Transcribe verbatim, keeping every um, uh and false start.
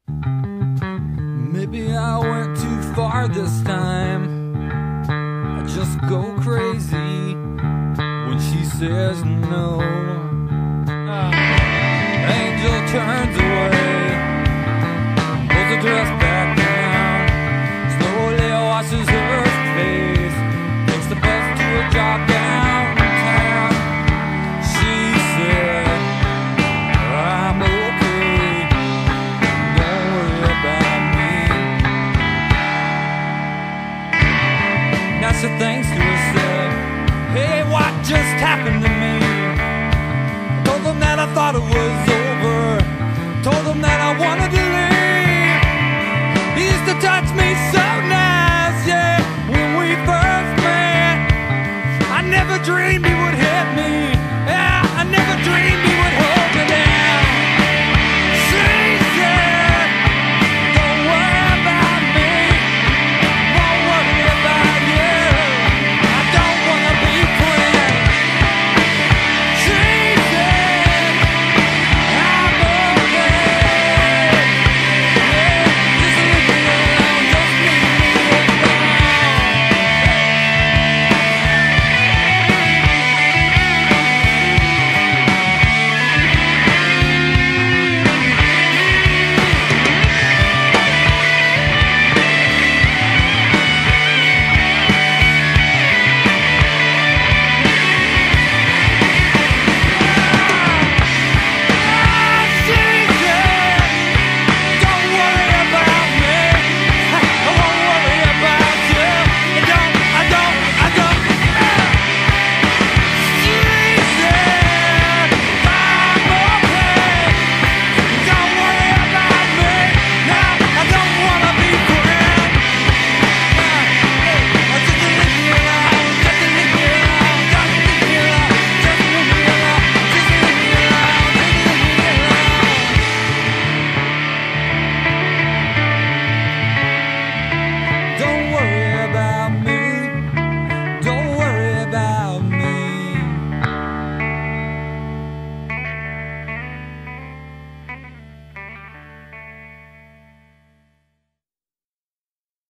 Maybe I went too far this time. I just go crazy when she says no. Angel turns away, pulls the dress back down, slowly washes her face, takes the bus to a job downtown. She said, I'm okay, don't worry about me. Now she thinks to herself, hey, what just happened to me? I told them that I thought it was over, told them that I wanted to leave. He used to touch me so nice, yeah, when we first met. I never dreamed